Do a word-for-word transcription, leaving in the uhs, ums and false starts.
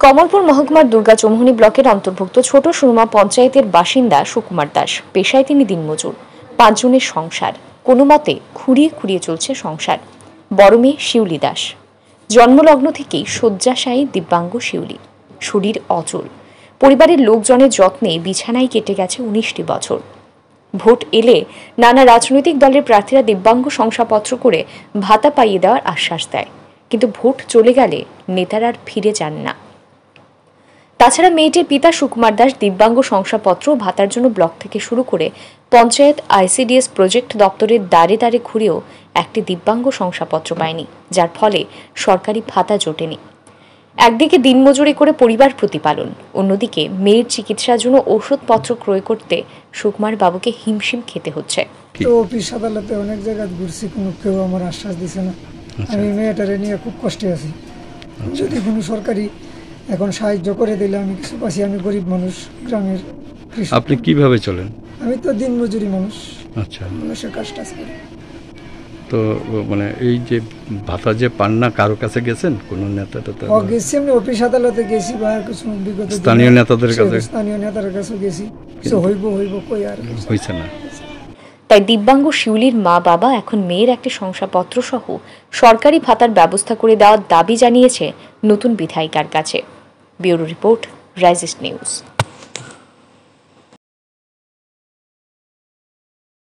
কমলপুর মহকুমার দুর্গাচৌমুহনী ব্লকের অন্তর্ভুক্ত ছোট সুরমা পঞ্চায়েতের বাসিন্দা সুকুমার দাস। পেশায় তিনি দিনমজুর। পাঁচজনের সংসার, কোনো মতে খুঁড়িয়ে খুঁড়িয়ে চলছে সংসার। বড় মেয়ে শিউলি দাস। জন্মলগ্ন থেকেই শয্যাশায়ী দিব্যাঙ্গ শিউলি, শরীর অচল। পরিবারের লোকজনের যত্নে বিছানায় কেটে গেছে উনিশটি বছর। ভোট এলে নানা রাজনৈতিক দলের প্রার্থীরা দিব্যাঙ্গ শংসাপত্র করে ভাতা পাইয়ে দেওয়ার আশ্বাস দেয়, কিন্তু ভোট চলে গেলে নেতারা আর ফিরে যান না। তাছাড়া মেয়েটির পিতা সুকুমার দাস দিব্যাঙ্গ শংসাপত্র ভাতার জন্য ব্লক থেকে শুরু করে পঞ্চায়েত আইসিডিএস প্রজেক্ট দপ্তরের দ্বারে দ্বারে ঘুরেও একটি দিব্যাঙ্গ শংসাপত্র পায়নি, যার ফলে সরকারি ভাতা জোটেনি। একদিকে দিনমজুরি করে পরিবার প্রতিপালন, অন্যদিকে মেয়ের চিকিৎসার জন্য ওষুধপত্র ক্রয় করতে সুকুমার বাবুকে হিমশিম খেতে হচ্ছে। তো অফিস আদালতে অনেক জায়গায় ঘুরছি, কোনো কেউ আমার আশ্বাস দিছে না। আমি মেয়েটারে নিয়ে খুব কষ্টে আছি। যদি কোনো সরকারি এখন সাহায্য করে দিলে আমি কিছু পাচ্ছি। আমি গরিব মানুষ, গ্রামের। আপনি কিভাবে চলেন? আমি তো দিনমজুরি মানুষ। আচ্ছা, মানুষের কাজ টাজ করি। তো মানে এই যে ভাতা যে পান না, কারো কাছে গেছেন? কোনো নেতা টেতা? গেছি, আমি অফিস আদালতে গেছি বা কিছু বিগত স্থানীয় নেতাদের কাছে? স্থানীয় নেতার কাছে গেছি, কিছু হইব হইব কই আর হইছে না। তাই দিব্যাঙ্গ শিউলির মা বাবা এখন মেয়ের একটি শংসাপত্র সহ সরকারি ভাতার ব্যবস্থা করে দেওয়ার দাবি জানিয়েছে নতুন বিধায়িকার কাছে। ব্যুরো রিপোর্ট, রাইজিস্ট নিউজ।